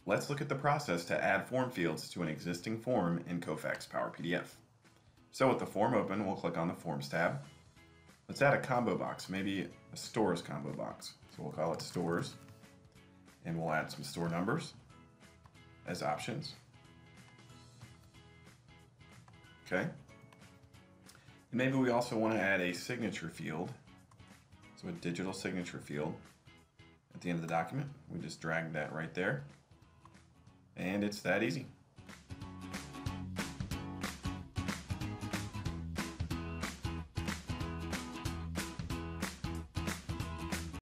let's look at the process to add form fields to an existing form in Kofax Power PDF. So with the form open, we'll click on the Forms tab. Let's add a combo box, maybe a stores combo box. So we'll call it stores, and we'll add some store numbers as options. Okay. And maybe we also want to add a signature field, so a digital signature field at the end of the document. We just drag that right there, and it's that easy.